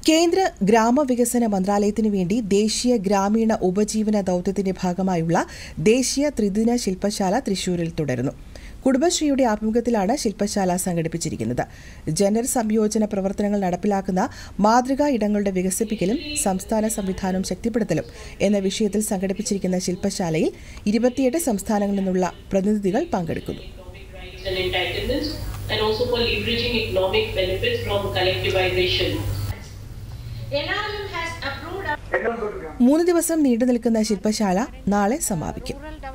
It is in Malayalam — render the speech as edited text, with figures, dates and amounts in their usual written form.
കേന്ദ്ര ഗ്രാമവികസന മന്ത്രാലയത്തിനു വേണ്ടി ദേശീയ ഗ്രാമീണ ഉപജീവന ദൌത്യത്തിന്റെ ഭാഗമായുള്ള ദേശീയ ത്രിദിന ശില്പശാല തൃശൂരിൽ തുടരുന്നു. കുടുംബശ്രീയുടെ ആഭിമുഖ്യത്തിലാണ് ശില്പശാല സംഘടിപ്പിച്ചിരിക്കുന്നത്. ജനർ സംയോജന പ്രവർത്തനങ്ങൾ നടപ്പിലാക്കുന്ന മാതൃകാ ഇടങ്ങളുടെ വികസിപ്പിക്കലും സംസ്ഥാന സംവിധാനം ശക്തിപ്പെടുത്തലും എന്ന വിഷയത്തിൽ സംഘടിപ്പിച്ചിരിക്കുന്ന ശില്പശാലയിൽ 28 സംസ്ഥാനങ്ങളിൽ നിന്നുള്ള പ്രതിനിധികൾ പങ്കെടുക്കുന്നു. NRLM has approved 3 ദിവസം നീണ്ടുനിൽക്കുന്ന ശില്പശാല നാളെ സമാപിക്കും.